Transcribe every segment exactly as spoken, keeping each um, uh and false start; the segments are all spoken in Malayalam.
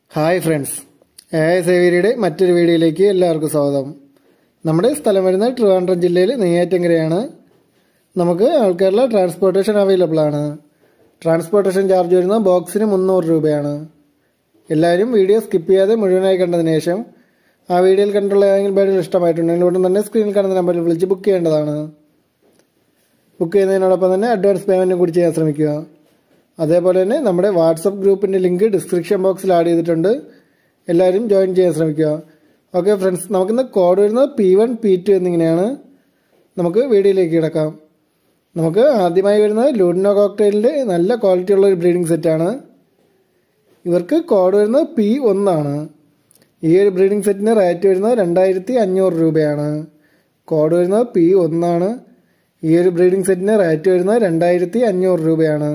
ഹായ് ഫ്രണ്ട്സ്, എ എസ് ഏവിയയുടെ മറ്റൊരു വീഡിയോയിലേക്ക് എല്ലാവർക്കും സ്വാഗതം. നമ്മുടെ സ്ഥലം വരുന്നത് ട്രിവാൻഡ്രം ജില്ലയിൽ നെയ്യാറ്റിൻകരയാണ്. നമുക്ക് ആൾ കേരള ട്രാൻസ്പോർട്ടേഷൻ അവൈലബിൾ ആണ്. ട്രാൻസ്പോർട്ടേഷൻ ചാർജ് വരുന്നത് ബോക്സിന് മുന്നൂറ് രൂപയാണ്. എല്ലാവരും വീഡിയോ സ്കിപ്പ് ചെയ്യാതെ മുഴുവനായി കണ്ടതിന് ശേഷം ആ വീഡിയോയിൽ കണ്ടുള്ള ഏതെങ്കിലും ബൈഡുകൾ ഇഷ്ടമായിട്ടുണ്ടെങ്കിൽ ഉടൻ തന്നെ സ്ക്രീനിൽ കാണുന്ന നമ്പറിൽ വിളിച്ച് ബുക്ക് ചെയ്യേണ്ടതാണ്. ബുക്ക് ചെയ്യുന്നതിനോടൊപ്പം തന്നെ അഡ്വാൻസ് പേയ്മെൻറ്റും കൂടി ചെയ്യാൻ ശ്രമിക്കുക. അതേപോലെ തന്നെ നമ്മുടെ വാട്സപ്പ് ഗ്രൂപ്പിൻ്റെ ലിങ്ക് ഡിസ്ക്രിപ്ഷൻ ബോക്സിൽ ആഡ് ചെയ്തിട്ടുണ്ട്. എല്ലാവരും ജോയിൻ ചെയ്യാൻ ശ്രമിക്കുക. ഓക്കെ ഫ്രണ്ട്സ്, നമുക്കിന്ന് കോഡ് വരുന്നത് പി വൺ പി ടു എന്നിങ്ങനെയാണ്. നമുക്ക് വീഡിയോയിലേക്ക് കിടക്കാം. നമുക്ക് ആദ്യമായി വരുന്നത് ലൂഡിനോ കോക്ടെയിലിൻ്റെ നല്ല ക്വാളിറ്റി ഉള്ള ഒരു ബ്രീഡിംഗ് സെറ്റാണ്. ഇവർക്ക് കോഡ് വരുന്നത് പി ഒന്നാണ്. ഈ ഒരു ബ്രീഡിംഗ് സെറ്റിന് റേറ്റ് വരുന്നത് രണ്ടായിരത്തി അഞ്ഞൂറ് രൂപയാണ്. കോഡ് വരുന്നത് പി ഒന്നാണ്. ഈ ഒരു ബ്രീഡിംഗ് സെറ്റിന് റേറ്റ് വരുന്നത് രണ്ടായിരത്തി അഞ്ഞൂറ് രൂപയാണ്.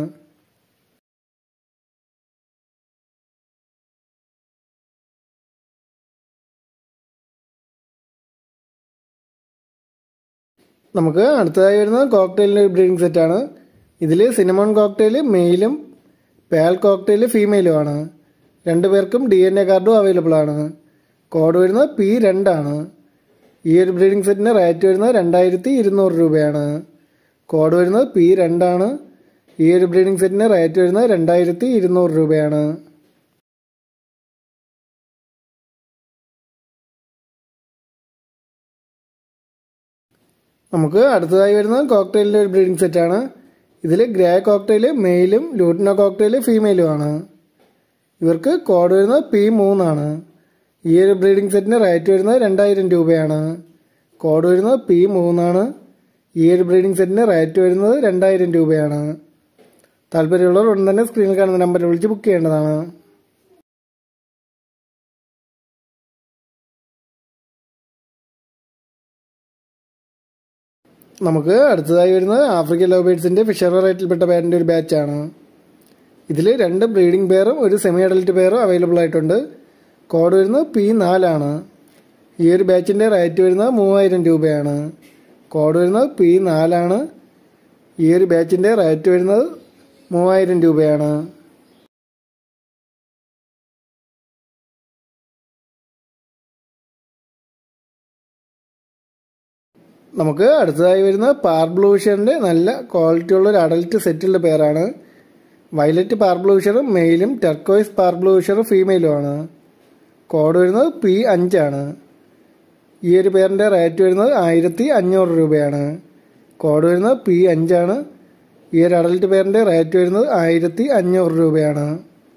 നമുക്ക് അടുത്തതായി വരുന്നത് കോക്ടെയിലിൻ്റെ ഒരു ബ്രീഡിംഗ് സെറ്റാണ്. ഇതിൽ സിനമോൺ കോക്ടെയിൽ മെയിലും പേൾ കോക്ടെയിൽ ഫീമെയിലുമാണ്. രണ്ടു പേർക്കും ഡി എൻ എ കാർഡും അവൈലബിൾ ആണ്. കോഡ് വരുന്നത് പി രണ്ടാണ്. ഈ ഒരു ബ്രീഡിംഗ് സെറ്റിന് റേറ്റ് വരുന്നത് രണ്ടായിരത്തി ഇരുന്നൂറ് രൂപയാണ്. കോഡ് വരുന്നത് പി രണ്ടാണ്. ഈ ഒരു ബ്രീഡിംഗ് സെറ്റിന് റേറ്റ് വരുന്നത് രണ്ടായിരത്തി ഇരുന്നൂറ് രൂപയാണ്. നമുക്ക് അടുത്തതായി വരുന്നത് കോക്ടെയിലിൻ്റെ ഒരു ബ്രീഡിംഗ് സെറ്റാണ്. ഇതിൽ ഗ്രേ കോക്ടെയിൽ മെയിലും ലൂട്ടിനോ കോക്ടെയിൽ ഫീമെയിലുമാണ്. ഇവർക്ക് കോഡ് വരുന്നത് പി മൂന്നാണ്. ഈ ഒരു ബ്രീഡിംഗ് സെറ്റിന് റേറ്റ് വരുന്നത് രണ്ടായിരം രൂപയാണ്. കോഡ് വരുന്നത് പി മൂന്നാണ്. ഈ ഒരു ബ്രീഡിംഗ് സെറ്റിന് റേറ്റ് വരുന്നത് രണ്ടായിരം രൂപയാണ്. താല്പര്യമുള്ളവർ ഉടൻ തന്നെ സ്ക്രീനിൽ കാണുന്ന നമ്പറിൽ വിളിച്ച് ബുക്ക് ചെയ്യേണ്ടതാണ്. നമുക്ക് അടുത്തതായി വരുന്നത് ആഫ്രിക്കൻ ലവ് ബേർഡ്സിൻ്റെ ഫിഷർ വെറൈറ്റിയിൽപ്പെട്ട പേരിൻ്റെ ഒരു ബാച്ചാണ്. ഇതിൽ രണ്ട് ബ്രീഡിംഗ് പെയറും ഒരു സെമി അഡൽറ്റ് പെയറും അവൈലബിൾ ആയിട്ടുണ്ട്. കോഡ് വരുന്നത് പി നാലാണ്. ഈ ഒരു ബാച്ചിൻ്റെ റേറ്റ് വരുന്നത് മൂവായിരം രൂപയാണ്. കോഡ് വരുന്നത് പി നാലാണ്. ഈ ഒരു ബാച്ചിൻ്റെ റേറ്റ് വരുന്നത് മൂവായിരം രൂപയാണ്. നമുക്ക് അടുത്തതായി വരുന്നത് പാർബ്ലൂഷറിൻ്റെ നല്ല ക്വാളിറ്റി ഉള്ള ഒരു അഡൽറ്റ് സെറ്റുള്ള പേരാണ്. വയലറ്റ് പാർബ്ലൂഷറും മെയിലും ടർക്കോയ്സ് പാർബ്ലൂഷറും ഫീമെയിലുമാണ്. കോഡ് വരുന്നത് പി അഞ്ചാണ്. ഈ ഒരു പേരിൻ്റെ റേറ്റ് വരുന്നത് ആയിരത്തി അഞ്ഞൂറ് രൂപയാണ്. കോഡ് വരുന്നത് പി അഞ്ചാണ്. ഈ ഒരു അഡൽറ്റ് പേരിൻ്റെ റേറ്റ് വരുന്നത് ആയിരത്തി അഞ്ഞൂറ് രൂപയാണ്.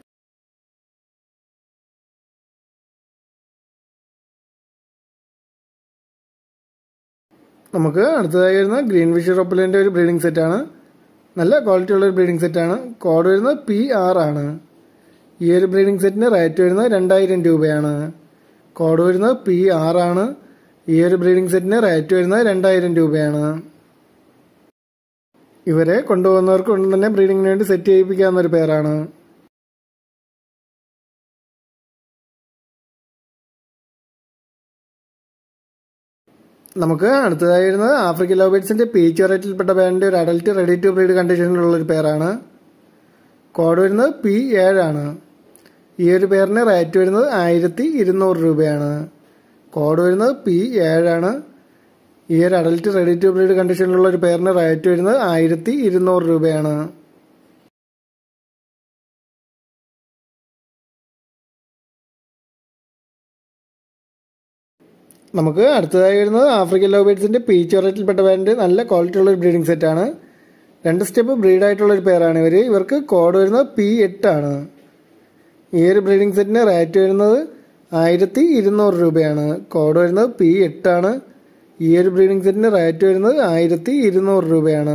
നമുക്ക് അടുത്തതായി വരുന്നത് ഗ്രീൻ ഫിഷർ ഒപ്പലിൻ്റെ ഒരു ബ്രീഡിംഗ് സെറ്റാണ്. നല്ല ക്വാളിറ്റി ഉള്ള ഒരു ബ്രീഡിംഗ് സെറ്റാണ്. കോഡ് വരുന്നത് പി ആറാണ്. ഈ ഒരു ബ്രീഡിംഗ് സെറ്റിന് റേറ്റ് വരുന്നത് രണ്ടായിരം രൂപയാണ്. കോഡ് വരുന്നത് പി ആറാണ്. ഈ ഒരു ബ്രീഡിംഗ് സെറ്റിന് റേറ്റ് വരുന്നത് രണ്ടായിരം രൂപയാണ്. ഇവരെ കൊണ്ടുപോകുന്നവർക്ക് ഉടൻ തന്നെ ബ്രീഡിങ്ങിന് വേണ്ടി സെറ്റ് ചെയ്യിപ്പിക്കാവുന്ന ഒരു പേരാണ്. നമുക്ക് അടുത്തതായി വരുന്നത് ആഫ്രിക്കൻ ലവ് ബേർഡ്സിൻ്റെ പീച്ച് വെറൈറ്റിയിൽപ്പെട്ട പേരിൻ്റെ ഒരു അഡൽറ്റ് റെഡി ടു ബ്രീഡ് കണ്ടീഷനിലുള്ള ഒരു പേരാണ്. കോഡ് വരുന്നത് പി ഏഴാണ്. ഈ ഒരു പേരിന് റേറ്റ് വരുന്നത് ആയിരത്തി ഇരുന്നൂറ് രൂപയാണ്. കോഡ് വരുന്നത് പി ഏഴാണ്. ഈ ഒരു അഡൽറ്റ് റെഡി ടു ബ്രീഡ് കണ്ടീഷനിലുള്ള ഒരു പേരിന് റേറ്റ് വരുന്നത് ആയിരത്തി ഇരുന്നൂറ് രൂപയാണ്. നമുക്ക് അടുത്തതായി വരുന്നത് ആഫ്രിക്കൻ ലവ് ബേർഡ്സിൻ്റെ പീച്ച് വെറൈറ്റിയിൽപ്പെട്ട പേരിൻ്റെ നല്ല ക്വാളിറ്റി ഉള്ള ഒരു ബ്രീഡിംഗ് സെറ്റാണ്. രണ്ട് സ്റ്റെപ്പ് ബ്രീഡായിട്ടുള്ള ഒരു പേരാണ് ഇവർ. ഇവർക്ക് കോഡ് വരുന്നത് പി എട്ടാണ്. ഈ ഒരു ബ്രീഡിംഗ് സെറ്റിന് റേറ്റ് വരുന്നത് ആയിരത്തി ഇരുന്നൂറ് രൂപയാണ്. കോഡ് വരുന്നത് പി എട്ടാണ്. ഈ ഒരു ബ്രീഡിംഗ് സെറ്റിന് റേറ്റ് വരുന്നത് ആയിരത്തി ഇരുന്നൂറ് രൂപയാണ്.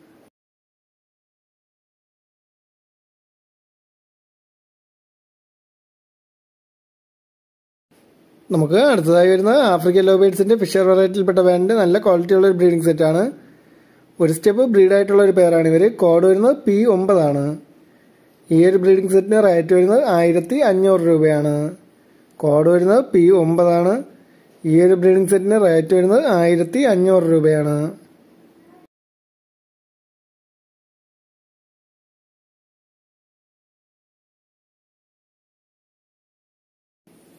നമുക്ക് അടുത്തതായി വരുന്നത് ആഫ്രിക്കൻ ലവ് ബേർഡ്സിൻ്റെ ഫിഷർ വെറൈറ്റിയിൽപ്പെട്ട പേരിൻ്റെ നല്ല ക്വാളിറ്റി ഉള്ള ഒരു ബ്രീഡിംഗ് സെറ്റാണ്. ഒരു സ്റ്റെപ്പ് ബ്രീഡായിട്ടുള്ള ഒരു പേരാണ് ഇവർ. കോഡ് വരുന്നത് പി ഒമ്പതാണ്. ഈ ഒരു ബ്രീഡിംഗ് സെറ്റിന് റേറ്റ് വരുന്നത് ആയിരത്തി അഞ്ഞൂറ് രൂപയാണ്. കോഡ് വരുന്നത് പി ഒമ്പതാണ്. ഈ ഒരു ബ്രീഡിംഗ് സെറ്റിന് റേറ്റ് വരുന്നത് ആയിരത്തി അഞ്ഞൂറ് രൂപയാണ്.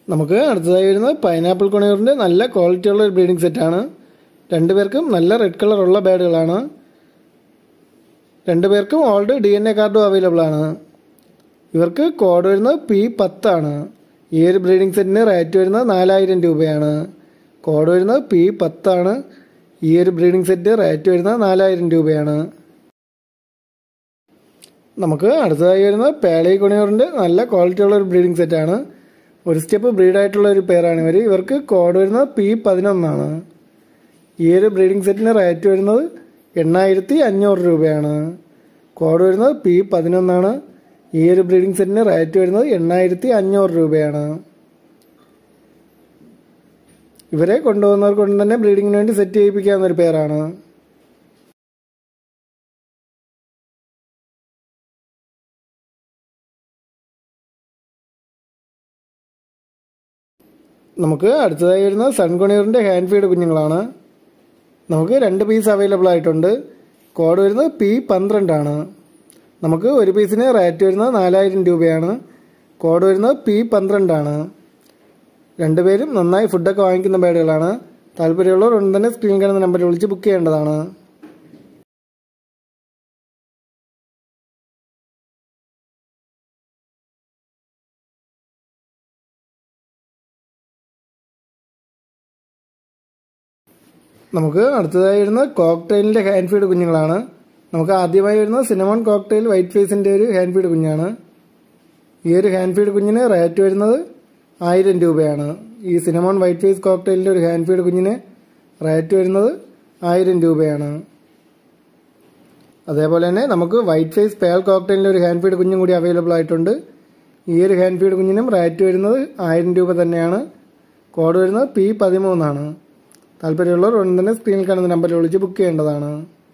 നമുക്ക് അടുത്തതായി വരുന്നത് പൈനാപ്പിൾ കൊണിയൂറിൻ്റെ നല്ല ക്വാളിറ്റിയുള്ള ഒരു ബ്രീഡിംഗ് സെറ്റാണ്. രണ്ടുപേർക്കും നല്ല റെഡ് കളറുള്ള ബാഡുകളാണ്. രണ്ടുപേർക്കും ഓൾഡ് ഡി എൻ എ കാർഡും അവൈലബിൾ ആണ്. ഇവർക്ക് കോഡ് വരുന്നത് പി പത്താണ്. ഈ ഒരു ബ്രീഡിംഗ് സെറ്റിന് റേറ്റ് വരുന്നത് നാലായിരം രൂപയാണ്. കോഡ് വരുന്നത് പി പത്താണ്. ഈ ഒരു ബ്രീഡിംഗ് സെറ്റിന് റേറ്റ് വരുന്നത് നാലായിരം രൂപയാണ്. നമുക്ക് അടുത്തതായി വരുന്നത് പേളി കൊണിയൂറിൻ്റെ നല്ല ക്വാളിറ്റിയുള്ള ഒരു ബ്രീഡിംഗ് സെറ്റാണ്. ഒരു സ്റ്റെപ്പ് ബ്രീഡായിട്ടുള്ള ഒരു പേരാണ് ഇവർ. ഇവർക്ക് കോഡ് വരുന്നത് പി പതിനൊന്നാണ്. ഈ ഒരു ബ്രീഡിംഗ് സെറ്റിന് റേറ്റ് വരുന്നത് എണ്ണായിരത്തി അഞ്ഞൂറ് രൂപയാണ്. കോഡ് വരുന്നത് പി പതിനൊന്നാണ്. ഈ ഒരു ബ്രീഡിംഗ് സെറ്റിന് റേറ്റ് വരുന്നത് എണ്ണായിരത്തി അഞ്ഞൂറ് രൂപയാണ്. ഇവരെ കൊണ്ടുപോകുന്നവർ കൊണ്ട് തന്നെ ബ്രീഡിങ്ങിന് വേണ്ടി സെറ്റ് ചെയ്യിപ്പിക്കാവുന്ന ഒരു പേരാണ്. നമുക്ക് അടുത്തതായി വരുന്നത് സൺകൊണിയൂറിൻ്റെ ഹാൻഡ് ഫീഡ് കുഞ്ഞുങ്ങളാണ്. നമുക്ക് രണ്ട് പീസ് അവൈലബിൾ ആയിട്ടുണ്ട്. കോഡ് വരുന്നത് പി പന്ത്രണ്ടാണ്. നമുക്ക് ഒരു പീസിന് റേറ്റ് വരുന്നത് നാലായിരം രൂപയാണ്. കോഡ് വരുന്നത് പി പന്ത്രണ്ടാണ്. രണ്ടുപേരും നന്നായി ഫുഡൊക്കെ വാങ്ങിക്കുന്ന ബേഡുകളാണ്. താല്പര്യമുള്ളവർ ഉടൻ തന്നെ സ്ക്രീൻ കാണുന്ന നമ്പറിൽ വിളിച്ച് ബുക്ക് ചെയ്യേണ്ടതാണ്. നമുക്ക് അടുത്തതായി വരുന്നത് കോക്ടെയിലിൻ്റെ ഹാൻഡ് ഫീഡ് കുഞ്ഞുങ്ങളാണ്. നമുക്ക് ആദ്യമായി വരുന്നത് സിനമോൺ കോക്ടെയിൽ വൈറ്റ് ഫേസിൻ്റെ ഒരു ഹാൻഡ് ഫീഡ് കുഞ്ഞാണ്. ഈ ഒരു ഹാൻഡ് ഫീഡ് കുഞ്ഞിന് റേറ്റ് വരുന്നത് ആയിരം രൂപയാണ്. ഈ സിനമോൺ വൈറ്റ് ഫേസ് കോക്ടെയിലിൻ്റെ ഒരു ഹാൻഡ് ഫീഡ് കുഞ്ഞിന് റേറ്റ് വരുന്നത് ആയിരം രൂപയാണ്. അതേപോലെ തന്നെ നമുക്ക് വൈറ്റ് ഫേസ് പേൾ കോക്ടെയിലിൻ്റെ ഒരു ഹാൻഡ് ഫീഡ് കുഞ്ഞും കൂടി അവൈലബിൾ ആയിട്ടുണ്ട്. ഈ ഒരു ഹാൻഡ് ഫീഡ് കുഞ്ഞിനും റേറ്റ് വരുന്നത് ആയിരം രൂപ തന്നെയാണ്. കോഡ് വരുന്നത് പി പതിമൂന്നാണ്. താല്പര്യമുള്ളവർ ഉടൻ തന്നെ സ്ക്രീനിൽ കാണുന്ന നമ്പറിൽ വിളിച്ച് ബുക്ക് ചെയ്യേണ്ടതാണ്.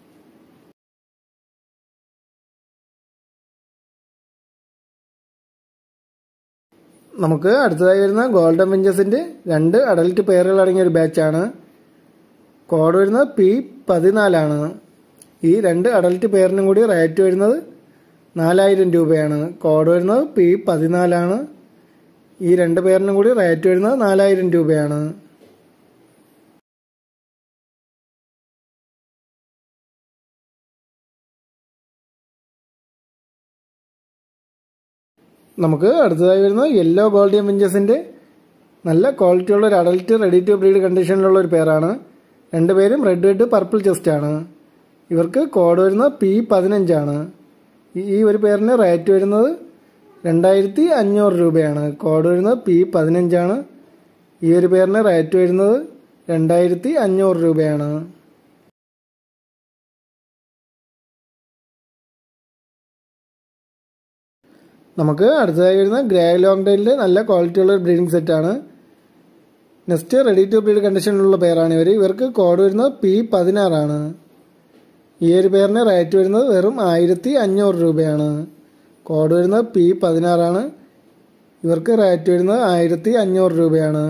നമുക്ക് അടുത്തതായി വരുന്ന ഗോൾഡൻ വിഞ്ചസിൻ്റെ രണ്ട് അഡൽട്ട് പെയറുകൾ അടങ്ങിയ ഒരു ബാച്ചാണ്. കോഡ് വരുന്നത് പി പതിനാലാണ്. ഈ രണ്ട് അഡൽട്ട് പെയറിനും കൂടി റേറ്റ് വരുന്നത് നാലായിരം രൂപയാണ്. കോഡ് വരുന്നത് പി പതിനാലാണ്. ഈ രണ്ട് പെയറിനും കൂടി റേറ്റ് വരുന്നത് നാലായിരം രൂപയാണ്. നമുക്ക് അടുത്തതായി വരുന്നത് യെല്ലോ ഗോൾഡിയൻ വിഞ്ചസിൻ്റെ നല്ല ക്വാളിറ്റിയുള്ള ഒരു അഡൽട്ട് റെഡി ടു ബ്രീഡ് കണ്ടീഷനിലുള്ള ഒരു പേരാണ്. രണ്ടുപേരും റെഡ് ഹെഡ് പർപ്പിൾ ചെസ്റ്റാണ്. ഇവർക്ക് കോഡ് വരുന്നത് പി പതിനഞ്ചാണ്. ഈ ഒരു പേരിന് റേറ്റ് വരുന്നത് രണ്ടായിരത്തി അഞ്ഞൂറ് രൂപയാണ്. കോഡ് വരുന്നത് പി പതിനഞ്ചാണ്. ഈ ഒരു പേരിന് റേറ്റ് വരുന്നത് രണ്ടായിരത്തി അഞ്ഞൂറ് രൂപയാണ്. നമുക്ക് അടുത്തതായി വരുന്ന ഗ്രേ ലോങ് ടൈലിൻ്റെ നല്ല ക്വാളിറ്റിയുള്ള ഒരു ബ്രീഡിംഗ് സെറ്റാണ്. നെക്സ്റ്റ് റെഡി ടു ബ്രീഡ് കണ്ടീഷനിലുള്ള പേരാണ് ഇവർ. ഇവർക്ക് കോഡ് വരുന്നത് പി പതിനാറാണ്. ഈ ഒരു പേരിന് റേറ്റ് വരുന്നത് വെറും ആയിരത്തി അഞ്ഞൂറ് രൂപയാണ്. കോഡ് വരുന്നത് പി പതിനാറാണ്. ഇവർക്ക് റേറ്റ് വരുന്നത് ആയിരത്തി അഞ്ഞൂറ് രൂപയാണ്.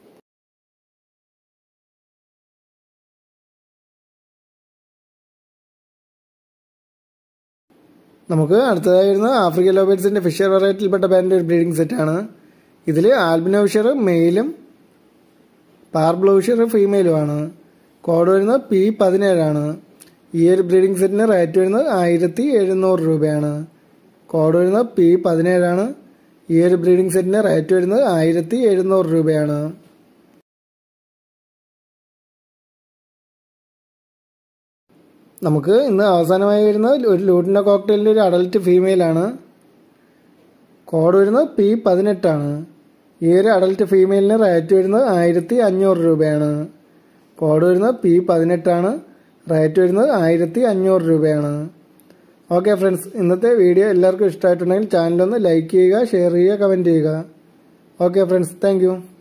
നമുക്ക് അടുത്തതായി വരുന്നത് ആഫ്രിക്കൻ ലോബേറ്റ്സിൻ്റെ ഫിഷർ വെറൈറ്റിയിൽപ്പെട്ട ബാൻഡിൻ്റെ ഒരു ബ്രീഡിംഗ് സെറ്റാണ്. ഇതിൽ ആൽബിനോ ഫിഷർ മെയിലും പാർബ്ലോ ഫിഷർ ഫീമെയിലുമാണ്. കോഡ് വരുന്നത് പി പതിനേഴാണ്. ഈ ഒരു ബ്രീഡിംഗ് സെറ്റിന് റേറ്റ് വരുന്നത് ആയിരത്തി എഴുന്നൂറ് രൂപയാണ്. കോഡ് വരുന്നത് പി പതിനേഴാണ്. ഈ ഒരു ബ്രീഡിംഗ് സെറ്റിന് റേറ്റ് വരുന്നത് ആയിരത്തി എഴുന്നൂറ് രൂപയാണ്. നമുക്ക് ഇന്ന് അവസാനമായി വരുന്ന ഒരു ലൂട്ടിനോ കോക്ടെയിലിൻ്റെ ഒരു അഡൽട്ട് ഫീമെയിലാണ്. കോഡ് വരുന്നത് പി പതിനെട്ടാണ്. ഈ ഒരു അഡൽട്ട് ഫീമെയിലിന് റേറ്റ് വരുന്നത് ആയിരത്തി അഞ്ഞൂറ് രൂപയാണ്. കോഡ് വരുന്നത് പി പതിനെട്ടാണ്. റേറ്റ് വരുന്നത് ആയിരത്തി അഞ്ഞൂറ് രൂപയാണ്. ഓക്കെ ഫ്രണ്ട്സ്, ഇന്നത്തെ വീഡിയോ എല്ലാവർക്കും ഇഷ്ടമായിട്ടുണ്ടെങ്കിൽ ചാനലൊന്ന് ലൈക്ക് ചെയ്യുക, ഷെയർ ചെയ്യുക, കമൻറ്റ് ചെയ്യുക. Okay friends, thank U.